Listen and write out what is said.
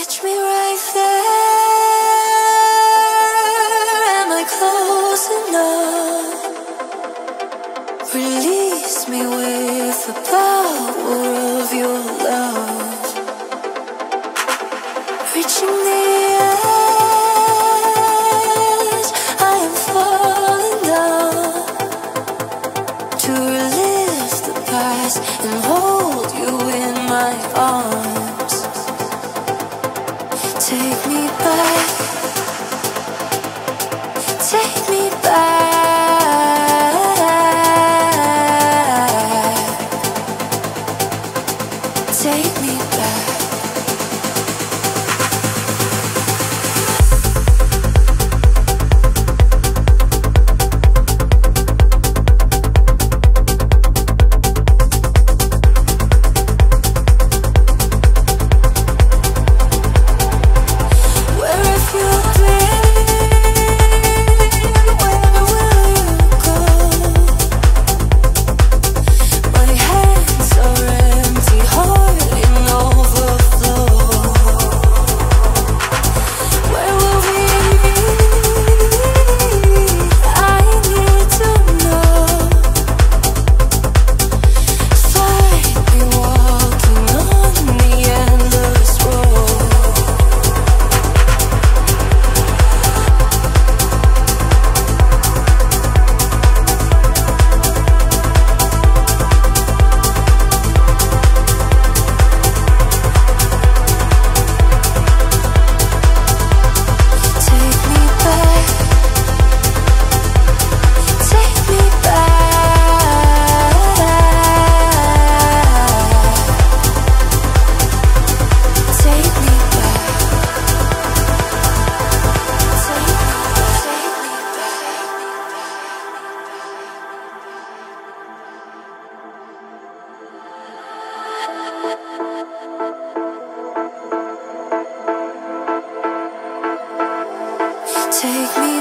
Catch me right there. Am I close enough? Release me with the power of your love. Reaching the edge, I am falling down to relive the past and hold you in my arms. Take me back, take me back, take me back. Take me